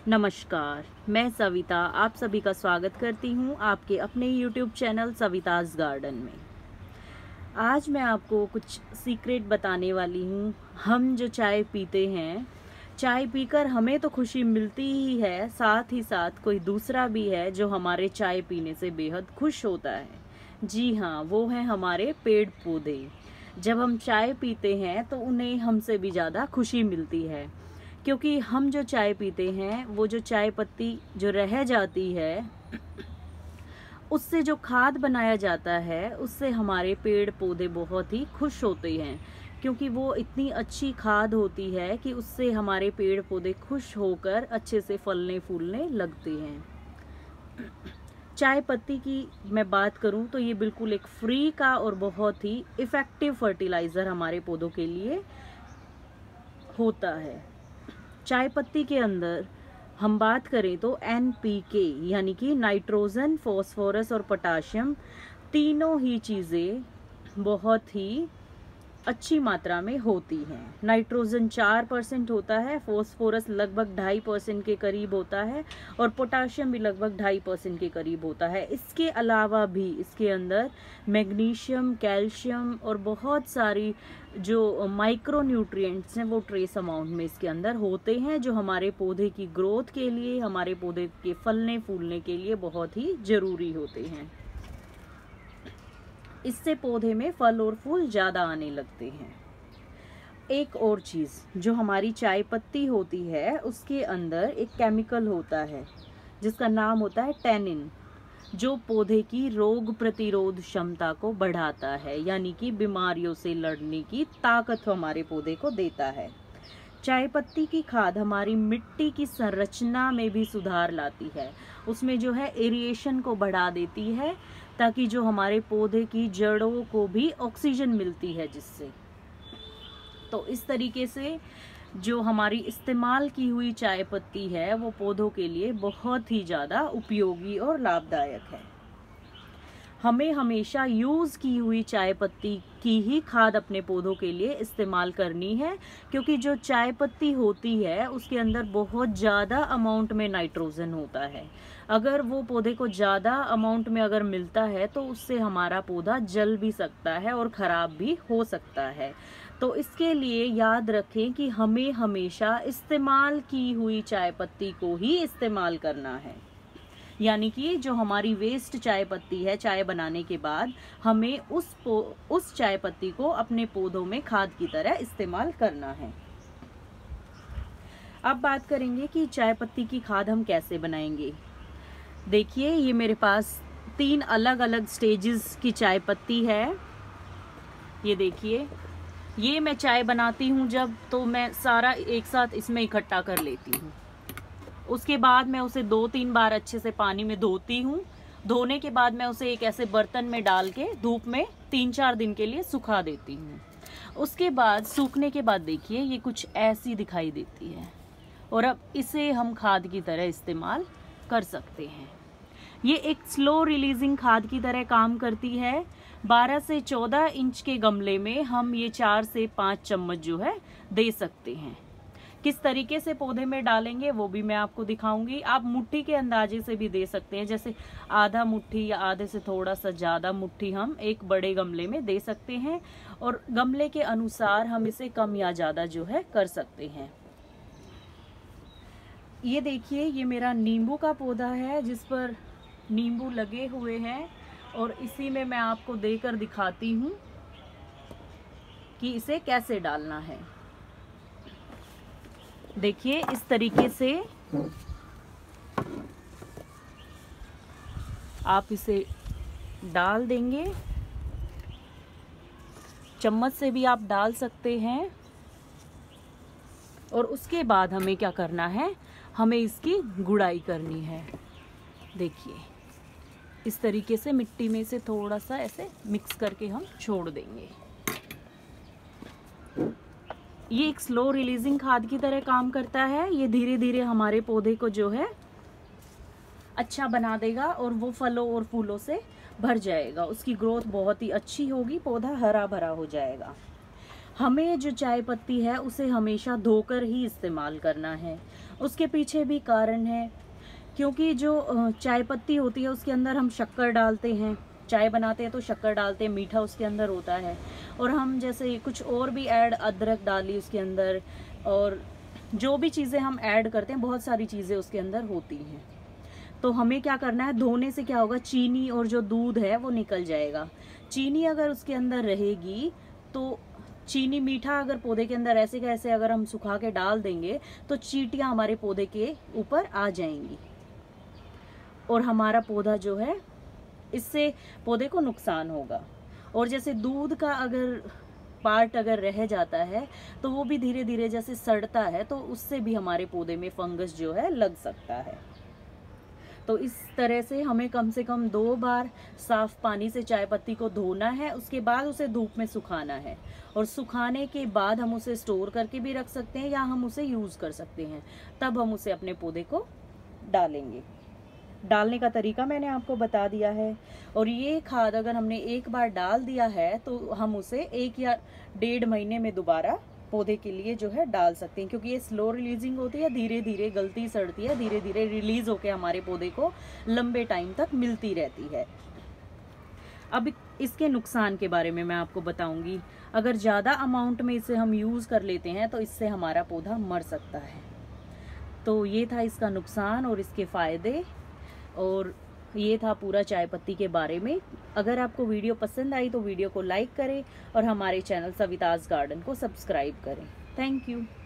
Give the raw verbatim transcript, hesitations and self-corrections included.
नमस्कार, मैं सविता आप सभी का स्वागत करती हूँ आपके अपने यूट्यूब चैनल सविताज़ गार्डन में। आज मैं आपको कुछ सीक्रेट बताने वाली हूँ। हम जो चाय पीते हैं, चाय पीकर हमें तो खुशी मिलती ही है, साथ ही साथ कोई दूसरा भी है जो हमारे चाय पीने से बेहद खुश होता है। जी हाँ, वो है हमारे पेड़ पौधे। जब हम चाय पीते हैं तो उन्हें हमसे भी ज़्यादा खुशी मिलती है, क्योंकि हम जो चाय पीते हैं वो जो चाय पत्ती जो रह जाती है उससे जो खाद बनाया जाता है उससे हमारे पेड़ पौधे बहुत ही खुश होते हैं, क्योंकि वो इतनी अच्छी खाद होती है कि उससे हमारे पेड़ पौधे खुश होकर अच्छे से फलने फूलने लगते हैं। चाय पत्ती की मैं बात करूं तो ये बिल्कुल एक फ्री का और बहुत ही इफ़ेक्टिव फर्टिलाइज़र हमारे पौधों के लिए होता है। चाय पत्ती के अंदर हम बात करें तो एन पी के यानी कि नाइट्रोजन, फॉस्फोरस और पोटाशियम तीनों ही चीज़ें बहुत ही अच्छी मात्रा में होती हैं। नाइट्रोजन चार परसेंट होता है, फॉस्फोरस लगभग ढाई परसेंट के करीब होता है और पोटाशियम भी लगभग ढाई परसेंट के करीब होता है। इसके अलावा भी इसके अंदर मैग्नीशियम, कैल्शियम और बहुत सारी जो माइक्रो न्यूट्रिएंट्स हैं वो ट्रेस अमाउंट में इसके अंदर होते हैं, जो हमारे पौधे की ग्रोथ के लिए, हमारे पौधे के फलने फूलने के लिए बहुत ही ज़रूरी होते हैं। इससे पौधे में फल और फूल ज़्यादा आने लगते हैं। एक और चीज़, जो हमारी चाय पत्ती होती है उसके अंदर एक केमिकल होता है जिसका नाम होता है टैनिन, जो पौधे की रोग प्रतिरोध क्षमता को बढ़ाता है, यानी कि बीमारियों से लड़ने की ताकत हमारे पौधे को देता है। चाय पत्ती की खाद हमारी मिट्टी की संरचना में भी सुधार लाती है, उसमें जो है एरिएशन को बढ़ा देती है, ताकि जो हमारे पौधे की जड़ों को भी ऑक्सीजन मिलती है जिससे। तो इस तरीके से जो हमारी इस्तेमाल की हुई चाय पत्ती है वो पौधों के लिए बहुत ही ज़्यादा उपयोगी और लाभदायक है। हमें हमेशा यूज़ की हुई चाय पत्ती की ही खाद अपने पौधों के लिए इस्तेमाल करनी है, क्योंकि जो चाय पत्ती होती है उसके अंदर बहुत ज़्यादा अमाउंट में नाइट्रोजन होता है। अगर वो पौधे को ज़्यादा अमाउंट में अगर मिलता है तो उससे हमारा पौधा जल भी सकता है और ख़राब भी हो सकता है। तो इसके लिए याद रखें कि हमें हमेशा इस्तेमाल की हुई चाय पत्ती को ही इस्तेमाल करना है, यानी कि जो हमारी वेस्ट चाय पत्ती है चाय बनाने के बाद, हमें उस उस चाय पत्ती को अपने पौधों में खाद की तरह इस्तेमाल करना है। अब बात करेंगे कि चाय पत्ती की खाद हम कैसे बनाएंगे। देखिए, ये मेरे पास तीन अलग अलग स्टेजेस की चाय पत्ती है। ये देखिए, ये मैं चाय बनाती हूँ जब, तो मैं सारा एक साथ इसमें इकट्ठा कर लेती हूँ। उसके बाद मैं उसे दो तीन बार अच्छे से पानी में धोती हूँ। धोने के बाद मैं उसे एक ऐसे बर्तन में डाल के धूप में तीन चार दिन के लिए सुखा देती हूँ। उसके बाद सूखने के बाद देखिए ये कुछ ऐसी दिखाई देती है, और अब इसे हम खाद की तरह इस्तेमाल कर सकते हैं। ये एक स्लो रिलीजिंग खाद की तरह काम करती है। बारह से चौदह इंच के गमले में हम ये चार से पाँच चम्मच जो है दे सकते हैं। किस तरीके से पौधे में डालेंगे वो भी मैं आपको दिखाऊंगी। आप मुट्ठी के अंदाजे से भी दे सकते हैं, जैसे आधा मुट्ठी या आधे से थोड़ा सा ज़्यादा मुट्ठी हम एक बड़े गमले में दे सकते हैं, और गमले के अनुसार हम इसे कम या ज़्यादा जो है कर सकते हैं। ये देखिए, ये मेरा नींबू का पौधा है जिस पर नींबू लगे हुए हैं, और इसी में मैं आपको देकर दिखाती हूँ कि इसे कैसे डालना है। देखिए, इस तरीके से आप इसे डाल देंगे। चम्मच से भी आप डाल सकते हैं। और उसके बाद हमें क्या करना है, हमें इसकी गुड़ाई करनी है। देखिए, इस तरीके से मिट्टी में से थोड़ा सा ऐसे मिक्स करके हम छोड़ देंगे। ये एक स्लो रिलीजिंग खाद की तरह काम करता है। ये धीरे धीरे हमारे पौधे को जो है अच्छा बना देगा, और वो फलों और फूलों से भर जाएगा। उसकी ग्रोथ बहुत ही अच्छी होगी, पौधा हरा भरा हो जाएगा। हमें जो चाय पत्ती है उसे हमेशा धोकर ही इस्तेमाल करना है। उसके पीछे भी कारण है, क्योंकि जो चाय पत्ती होती है उसके अंदर हम शक्कर डालते हैं, चाय बनाते हैं तो शक्कर डालते हैं, मीठा उसके अंदर होता है। और हम जैसे कुछ और भी ऐड, अदरक डाली उसके अंदर, और जो भी चीज़ें हम ऐड करते हैं, बहुत सारी चीज़ें उसके अंदर होती हैं। तो हमें क्या करना है, धोने से क्या होगा, चीनी और जो दूध है वो निकल जाएगा। चीनी अगर उसके अंदर रहेगी तो चीनी मीठा अगर पौधे के अंदर ऐसे कैसे अगर हम सुखा के डाल देंगे तो चींटियां हमारे पौधे के ऊपर आ जाएंगी और हमारा पौधा जो है, इससे पौधे को नुकसान होगा। और जैसे दूध का अगर पार्ट अगर रह जाता है तो वो भी धीरे धीरे जैसे सड़ता है, तो उससे भी हमारे पौधे में फंगस जो है लग सकता है। तो इस तरह से हमें कम से कम दो बार साफ पानी से चाय पत्ती को धोना है, उसके बाद उसे धूप में सुखाना है। और सुखाने के बाद हम उसे स्टोर करके भी रख सकते हैं या हम उसे यूज़ कर सकते हैं, तब हम उसे अपने पौधे को डालेंगे। डालने का तरीका मैंने आपको बता दिया है। और ये खाद अगर हमने एक बार डाल दिया है तो हम उसे एक या डेढ़ महीने में दोबारा पौधे के लिए जो है डाल सकते हैं, क्योंकि ये स्लो रिलीजिंग होती है, धीरे धीरे गलती सड़ती है, धीरे धीरे रिलीज होकर हमारे पौधे को लंबे टाइम तक मिलती रहती है। अब इसके नुकसान के बारे में मैं आपको बताऊंगी। अगर ज़्यादा अमाउंट में इसे हम यूज़ कर लेते हैं तो इससे हमारा पौधा मर सकता है। तो ये था इसका नुकसान और इसके फ़ायदे, और ये था पूरा चाय पत्ती के बारे में। अगर आपको वीडियो पसंद आई तो वीडियो को लाइक करें और हमारे चैनल सविताज गार्डन को सब्सक्राइब करें। Thank you.